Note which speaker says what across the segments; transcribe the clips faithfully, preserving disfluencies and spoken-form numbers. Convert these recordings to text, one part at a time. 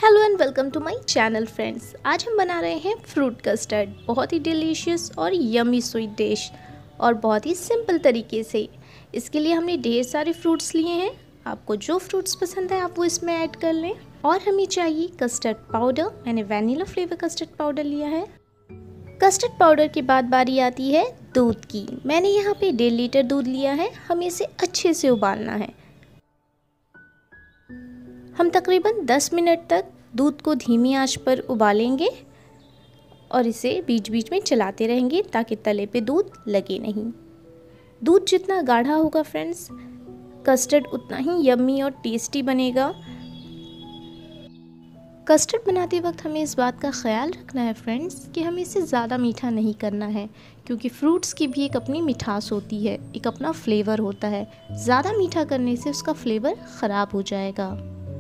Speaker 1: Hello and welcome to my channel friends. आज हम बना रहे हैं फ्रूट कस्टर्ड। बहुत ही डिलीशियस और यमी स्वीट डिश और बहुत ही सिंपल तरीके से। इसके लिए हमने ढेर सारे फ्रूट्स लिए हैं। आपको जो फ्रूट्स पसंद है आप वो इसमें ऐड कर लें। और हमें चाहिए कस्टर्ड पाउडर। मैंने वैनिला फ्लेवर कस्टर्ड पाउडर लिया है। कस्टर्ड पाउडर के बाद बारी आती है दूध की। मैंने यहाँ पे डेढ़ लीटर दूध लिया है। हमें इसे अच्छे से उबालना है। हम तकरीबन दस मिनट तक दूध को धीमी आंच पर उबालेंगे और इसे बीच बीच में चलाते रहेंगे ताकि तले पे दूध लगे नहीं। दूध जितना गाढ़ा होगा फ्रेंड्स, कस्टर्ड उतना ही यम्मी और टेस्टी बनेगा। कस्टर्ड बनाते वक्त हमें इस बात का ख्याल रखना है फ्रेंड्स कि हमें इसे ज़्यादा मीठा नहीं करना है, क्योंकि फ्रूट्स की भी एक अपनी मिठास होती है, एक अपना फ्लेवर होता है। ज़्यादा मीठा करने से उसका फ्लेवर ख़राब हो जाएगा।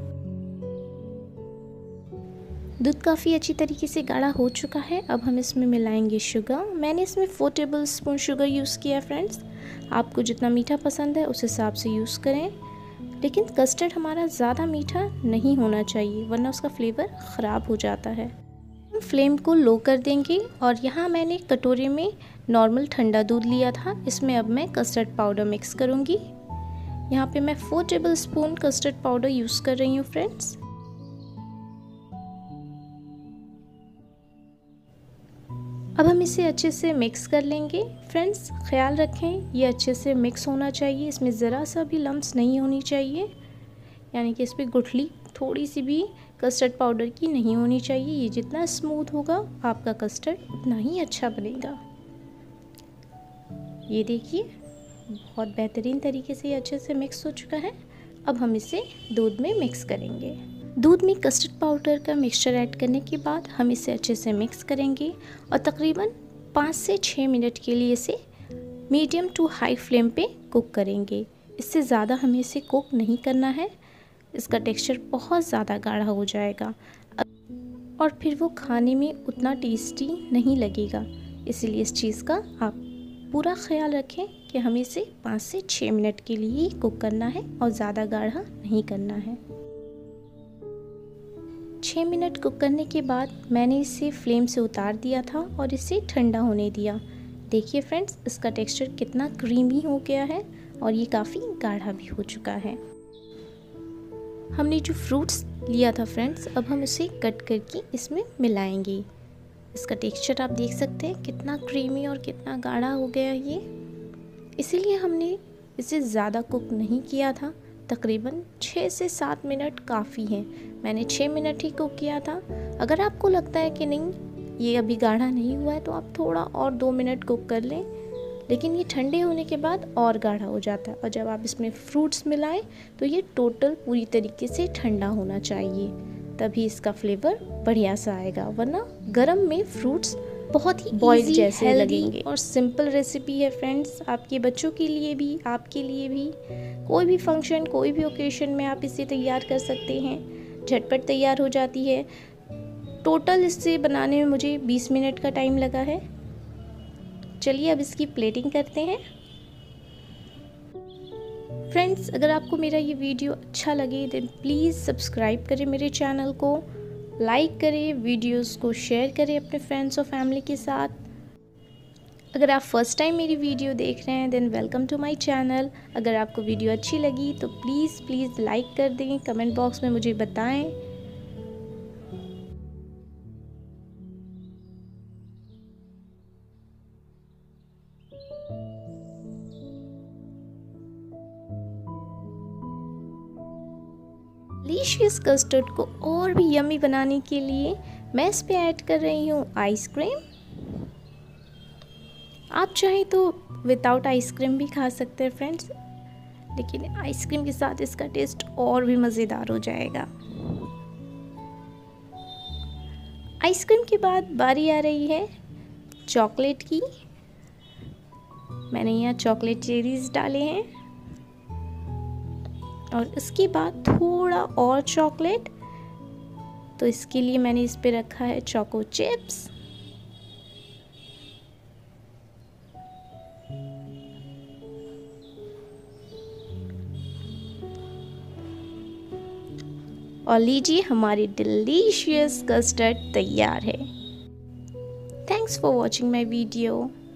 Speaker 1: दूध काफ़ी अच्छी तरीके से गाढ़ा हो चुका है। अब हम इसमें मिलाएंगे शुगर। मैंने इसमें four tablespoon sugar use किया है फ्रेंड्स। आपको जितना मीठा पसंद है उस हिसाब से यूज़ करें, लेकिन कस्टर्ड हमारा ज़्यादा मीठा नहीं होना चाहिए वरना उसका फ्लेवर ख़राब हो जाता है। हम फ्लेम को लो कर देंगे और यहाँ मैंने कटोरे में नॉर्मल ठंडा दूध लिया था। इसमें अब मैं कस्टर्ड पाउडर मिक्स करूँगी। यहाँ पे मैं four tablespoon custard powder use कर रही हूँ फ्रेंड्स। अब हम इसे अच्छे से मिक्स कर लेंगे। फ्रेंड्स ख्याल रखें ये अच्छे से मिक्स होना चाहिए, इसमें ज़रा सा भी लम्स नहीं होनी चाहिए, यानी कि इस पर गुठली थोड़ी सी भी कस्टर्ड पाउडर की नहीं होनी चाहिए। ये जितना स्मूथ होगा आपका कस्टर्ड उतना ही अच्छा बनेगा। ये देखिए बहुत बेहतरीन तरीके से ये अच्छे से मिक्स हो चुका है। अब हम इसे दूध में मिक्स करेंगे। दूध में कस्टर्ड पाउडर का मिक्सचर ऐड करने के बाद हम इसे अच्छे से मिक्स करेंगे और तकरीबन पाँच से छः मिनट के लिए इसे मीडियम टू हाई फ्लेम पे कुक करेंगे। इससे ज़्यादा हमें इसे कुक नहीं करना है, इसका टेक्सचर बहुत ज़्यादा गाढ़ा हो जाएगा और फिर वो खाने में उतना टेस्टी नहीं लगेगा। इसलिए इस चीज़ का आप पूरा ख्याल रखें कि हमें इसे पाँच से छः मिनट के लिए ही कुक करना है और ज़्यादा गाढ़ा नहीं करना है। छः मिनट कुक करने के बाद मैंने इसे फ्लेम से उतार दिया था और इसे ठंडा होने दिया। देखिए फ्रेंड्स इसका टेक्सचर कितना क्रीमी हो गया है और ये काफ़ी गाढ़ा भी हो चुका है। हमने जो फ्रूट्स लिया था फ्रेंड्स, अब हम इसे कट करके इसमें मिलाएंगे। इसका टेक्सचर आप देख सकते हैं कितना क्रीमी और कितना गाढ़ा हो गया ये। इसीलिए हमने इसे ज़्यादा कुक नहीं किया था। तकरीबन छः से सात मिनट काफ़ी हैं। मैंने छः मिनट ही कुक किया था। अगर आपको लगता है कि नहीं ये अभी गाढ़ा नहीं हुआ है तो आप थोड़ा और दो मिनट कुक कर लें, लेकिन ये ठंडे होने के बाद और गाढ़ा हो जाता है। और जब आप इसमें फ्रूट्स मिलाएं तो ये टोटल पूरी तरीके से ठंडा होना चाहिए, तभी इसका फ्लेवर बढ़िया सा आएगा, वरना गर्म में फ्रूट्स बहुत ही बॉइल्ड जैसे लगेंगे। और सिंपल रेसिपी है फ्रेंड्स, आपके बच्चों के लिए भी आपके लिए भी। कोई भी फंक्शन कोई भी ओकेशन में आप इसे तैयार कर सकते हैं, झटपट तैयार हो जाती है। टोटल इससे बनाने में मुझे बीस मिनट का टाइम लगा है। चलिए अब इसकी प्लेटिंग करते हैं। फ्रेंड्स अगर आपको मेरा ये वीडियो अच्छा लगे देन प्लीज़ सब्सक्राइब करें मेरे चैनल को, लाइक करें, वीडियोस को शेयर करें अपने फ्रेंड्स और फैमिली के साथ। अगर आप फर्स्ट टाइम मेरी वीडियो देख रहे हैं then welcome to my channel. अगर आपको वीडियो अच्छी लगी तो प्लीज़ प्लीज़ लाइक कर दें, कमेंट बॉक्स में मुझे बताएं। डिलीशियस कस्टर्ड को और भी यम्मी बनाने के लिए मैं इस पे ऐड कर रही हूँ आइसक्रीम। आप चाहें तो विदाउट आइसक्रीम भी खा सकते हैं फ्रेंड्स, लेकिन आइसक्रीम के साथ इसका टेस्ट और भी मज़ेदार हो जाएगा। आइसक्रीम के बाद बारी आ रही है चॉकलेट की। मैंने यहाँ चॉकलेट चेरीज डाले हैं और इसके बाद थोड़ा और चॉकलेट, तो इसके लिए मैंने इस पे रखा है चोको चिप्स। और लीजिए हमारी डिलीशियस कस्टर्ड तैयार है। Thanks for watching my video.